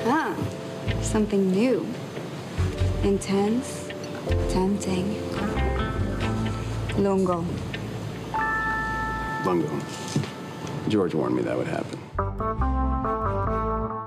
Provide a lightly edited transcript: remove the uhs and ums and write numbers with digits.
Ah, something new. Intense, tempting. Lungo. Lungo. George warned me that would happen.